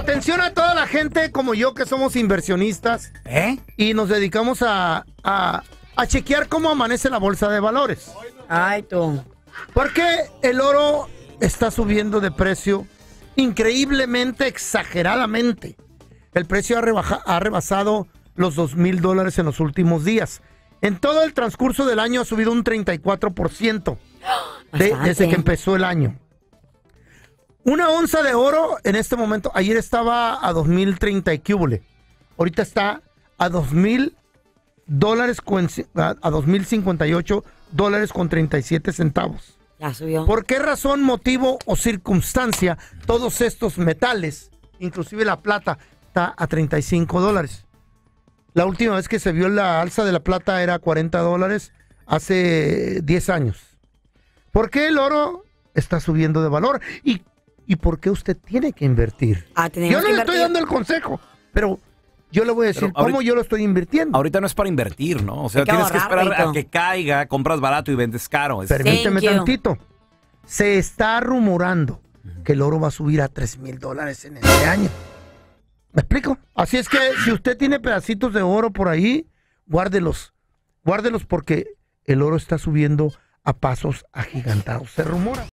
Atención a toda la gente como yo que somos inversionistas y nos dedicamos a chequear cómo amanece la bolsa de valores. Ay, tú. Porque el oro está subiendo de precio increíblemente, exageradamente. El precio ha rebasado los $2,000 en los últimos días. En todo el transcurso del año ha subido un 34% desde que empezó el año. Una onza de oro en este momento, ayer estaba a 2,030 y quíbole. Ahorita está a $2,000 a $2,058 con 37 centavos. Ya subió. ¿Por qué razón, motivo o circunstancia todos estos metales, inclusive la plata, está a $35? La última vez que se vio la alza de la plata era $40 hace 10 años. ¿Por qué el oro está subiendo de valor? ¿Y por qué usted tiene que invertir? Yo no le estoy dando el consejo, pero yo le voy a decir cómo yo lo estoy invirtiendo. Ahorita no es para invertir, ¿no? O sea, tienes que esperar a que caiga, compras barato y vendes caro. Permíteme tantito. Se está rumorando que el oro va a subir a $3,000 en este año. ¿Me explico? Así es que si usted tiene pedacitos de oro por ahí, guárdelos. Guárdelos porque el oro está subiendo a pasos agigantados. Se rumora.